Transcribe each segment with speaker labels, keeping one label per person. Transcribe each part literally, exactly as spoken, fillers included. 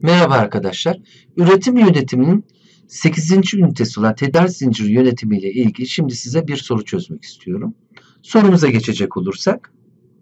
Speaker 1: Merhaba arkadaşlar. Üretim yönetiminin sekizinci ünitesi olan tedarik zinciri yönetimi ile ilgili şimdi size bir soru çözmek istiyorum. Sorumuza geçecek olursak,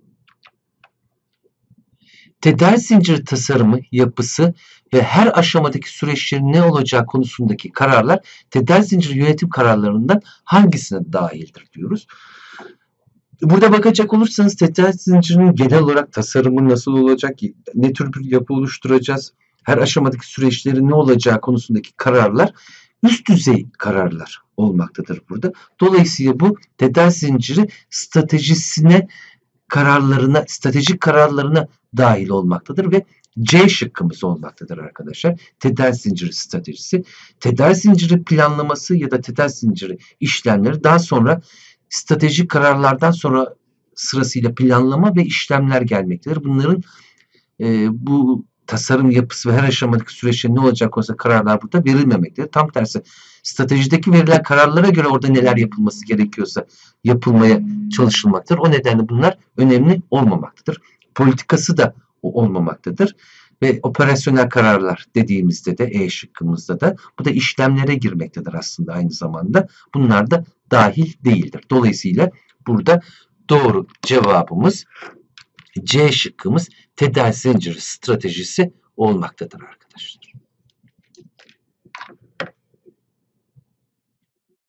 Speaker 1: tedarik zinciri tasarımı, yapısı ve her aşamadaki süreçlerin ne olacağı konusundaki kararlar tedarik zinciri yönetim kararlarından hangisine dahildir diyoruz. Burada bakacak olursanız tedarik zincirinin genel olarak tasarımı nasıl olacak, ne tür bir yapı oluşturacağız, her aşamadaki süreçlerin ne olacağı konusundaki kararlar üst düzey kararlar olmaktadır burada. Dolayısıyla bu tedarik zinciri stratejisine, kararlarına, stratejik kararlarına dahil olmaktadır ve C şıkkımız olmaktadır arkadaşlar. Tedarik zinciri stratejisi, tedarik zinciri planlaması ya da tedarik zinciri işlemleri daha sonra stratejik kararlardan sonra sırasıyla planlama ve işlemler gelmektedir. Bunların e, bu tasarım yapısı ve her aşamadaki süreçte ne olacak olsa kararlar burada verilmemektedir. Tam tersi stratejideki verilen kararlara göre orada neler yapılması gerekiyorsa yapılmaya çalışılmaktadır. O nedenle bunlar önemli olmamaktadır. Politikası da olmamaktadır. Ve operasyonel kararlar dediğimizde de E şıkkımızda da bu da işlemlere girmektedir aslında aynı zamanda. Bunlar da dahil değildir. Dolayısıyla burada doğru cevabımız C şıkkımız tedarik zinciri stratejisi olmaktadır arkadaşlar.